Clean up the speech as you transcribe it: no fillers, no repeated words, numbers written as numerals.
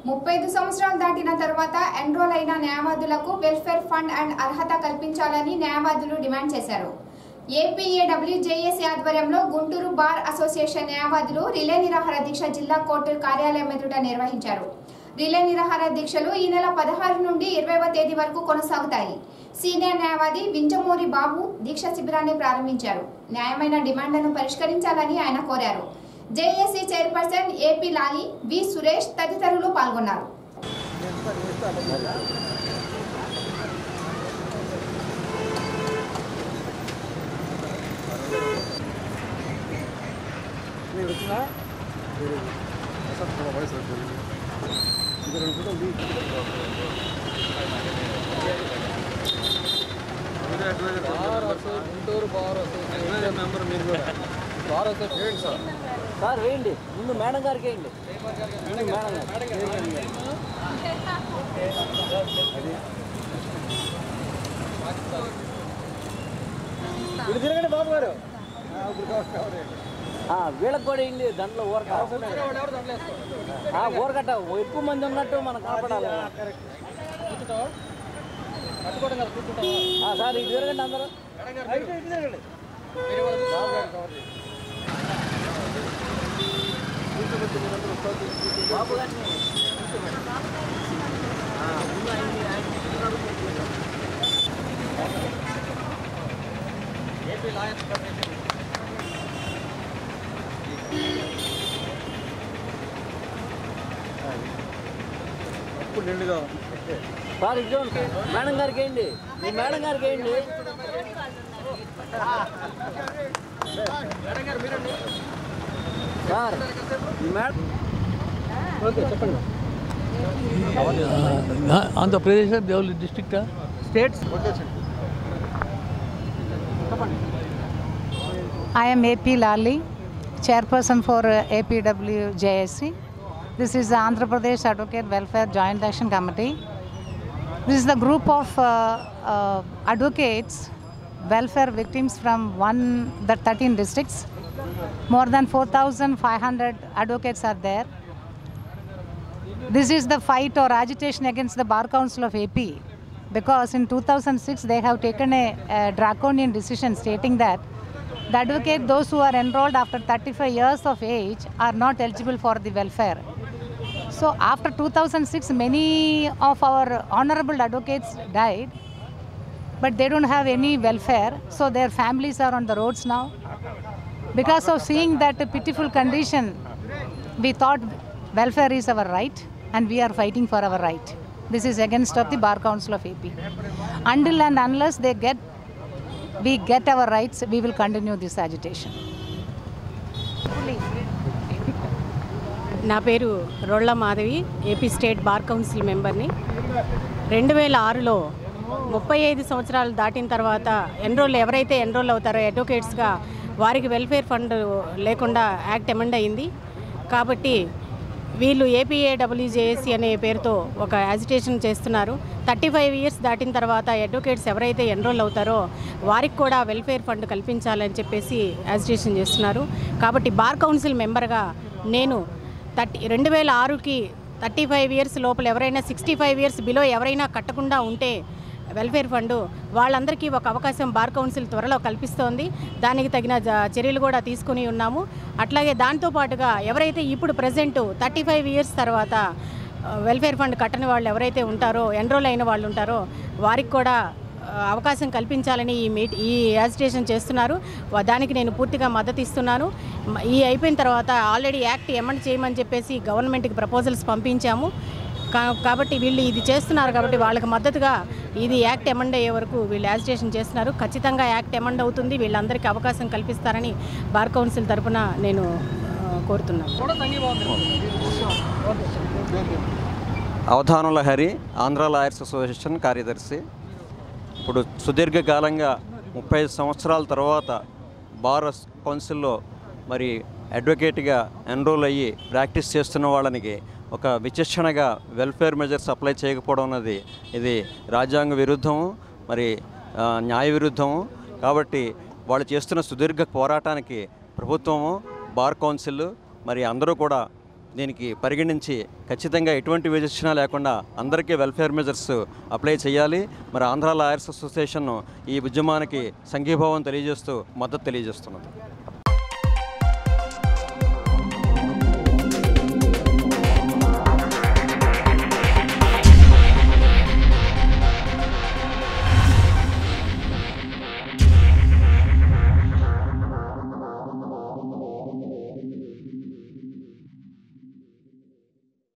35 సంవత్సరాలు దాటిన తర్వాత ఎన్రోల్ అయిన న్యాయవాదులకు వెల్ఫేర్ ఫండ్ అండ్ అర్హత కల్పించాలని న్యాయవాదులు డిమాండ్ చేశారు. ఏపీఏడబ్ల్యూజేఏసీ ఆధ్వర్యంలో గుంటూరు బార్ అసోసియేషన్ న్యాయవాదులు రిలే నిరాహార దీక్ష జిల్లా కోర్టు కార్యాలయం ఎదుట నిర్వహించారు. రిలే నిరాహార దీక్షలు ఈ నెల 16 నుండి 20వ తేదీ వరకు కొనసాగుతాయి. సీనియర్ న్యాయవాది వింజమూరి బాబు దీక్ష శిబిరాన్ని ప్రారంభించారు. న్యాయమైన డిమాండ్లను పరిష్కరించాలని ఆయన కోరారు. జేఏసీ చైర్పర్సన్ ఏపీ లాలి, వి సురేష్ తదితరులు పాల్గొన్నారు. సార్ వేయండి, ముందు మేడం గారికి వేయండి. ఇప్పుడు తిరగండి బాబు గారు. వీళ్ళకి కూడా వేయండి. దాంట్లో ఊరకట్ట ఎక్కువ మంది ఉన్నట్టు మనకు కాపాడాలి. సార్ ఇది తిరగండి అందరూ. బాబు గారిని ఏపీ లాయర్స్ కమిటీ సార్ ఇదో మేడం గారికి వేయండి. మీ మేడం గారికి వేయండి. సార్ మేడం చెప్పండి. Andhra Pradesh district states. I am AP Lali, chairperson for APWJSC. This is the Andhra Pradesh Advocate Welfare Joint Action Committee. This is the group of advocates, welfare victims from the 13 districts. More than 4,500 advocates are there. This is the fight or agitation against the Bar Council of AP, because in 2006 they have taken a draconian decision stating that the advocate, those who are enrolled after 35 years of age, are not eligible for the welfare. So after 2006, many of our honorable advocates died, but they don't have any welfare, so their families are on the roads now. Because of seeing that pitiful condition, we thought welfare is our right and we are fighting for our right. This is against of the Bar Council of AP. Until and unless we get our rights, we will continue this agitation. నా పేరు Rolla Madhavi, AP state bar council మెంబర్ని. 2006లో 35 సంవత్సరాలు దాటిన తర్వాత ఎవరైతే enrol అవుతారో అడ్వకేట్స్గా వారికి వెల్ఫేర్ ఫండ్ లేకుండా యాక్ట్ అమెండ్ అయింది. కాబట్టి వీళ్ళు ఏపీఏడబ్ల్యూజేఏసీ అనే పేరుతో ఒక యాజిటేషన్ చేస్తున్నారు. 35 ఇయర్స్ దాటిన తర్వాత అడ్వకేట్స్ ఎవరైతే ఎన్రోల్ అవుతారో వారికి కూడా వెల్ఫేర్ ఫండ్ కల్పించాలని చెప్పేసి యాజిటేషన్ చేస్తున్నారు. కాబట్టి బార్ కౌన్సిల్ మెంబర్గా నేను 2006కి 35 ఇయర్స్ లోపల ఎవరైనా 65 ఇయర్స్ బిలో ఎవరైనా కట్టకుండా ఉంటే వెల్ఫేర్ ఫండ్ వాళ్ళందరికీ ఒక అవకాశం బార్ కౌన్సిల్ త్వరలో కల్పిస్తోంది. దానికి తగిన చర్యలు కూడా తీసుకుని ఉన్నాము. అట్లాగే దాంతోపాటుగా ఎవరైతే ఇప్పుడు ప్రజెంట్ 35 ఇయర్స్ తర్వాత వెల్ఫేర్ ఫండ్ కట్టని వాళ్ళు ఎవరైతే ఉంటారో, ఎన్రోల్ అయిన వాళ్ళు ఉంటారో వారికి కూడా అవకాశం కల్పించాలని ఈ యాజిటేషన్ చేస్తున్నారు. దానికి నేను పూర్తిగా మద్దతు ఇస్తున్నాను. ఈ అయిపోయిన తర్వాత ఆల్రెడీ యాక్ట్ అమెండ్ చేయమని చెప్పేసి గవర్నమెంట్కి ప్రపోజల్స్ పంపించాము. కాబట్టి వీళ్ళు ఇది చేస్తున్నారు కాబట్టి వాళ్ళకి మద్దతుగా ఇది యాక్ట్ అమెండ్ అయ్యే వరకు వీళ్ళు యాజిటేషన్ చేస్తున్నారు. ఖచ్చితంగా యాక్ట్ అమెండ్ అవుతుంది, వీళ్ళందరికీ అవకాశం కల్పిస్తారని బార్ కౌన్సిల్ తరఫున నేను కోరుతున్నాను. అవధానుల హరి, ఆంధ్ర లాయర్స్ అసోసియేషన్ కార్యదర్శి. ఇప్పుడు సుదీర్ఘకాలంగా 35 సంవత్సరాల తర్వాత బార్ కౌన్సిల్లో మరి అడ్వకేట్గా ఎన్రోల్ అయ్యి ప్రాక్టీస్ చేస్తున్న వాళ్ళకి ఒక విచక్షణగా వెల్ఫేర్ మెజర్స్ అప్లై చేయకపోవడం అన్నది ఇది రాజ్యాంగ విరుద్ధము, మరి న్యాయ విరుద్ధము. కాబట్టి వాళ్ళు చేస్తున్న సుదీర్ఘ పోరాటానికి ప్రభుత్వము, బార్ కౌన్సిల్ మరి అందరూ కూడా దీనికి పరిగణించి ఖచ్చితంగా ఎటువంటి విచక్షణ లేకుండా అందరికీ వెల్ఫేర్ మెజర్స్ అప్లై చేయాలి. మరి ఆంధ్ర లాయర్స్ అసోసియేషన్ ఈ ఉద్యమానికి సంఘీభావం తెలియజేస్తూ మద్దతు తెలియజేస్తున్నది.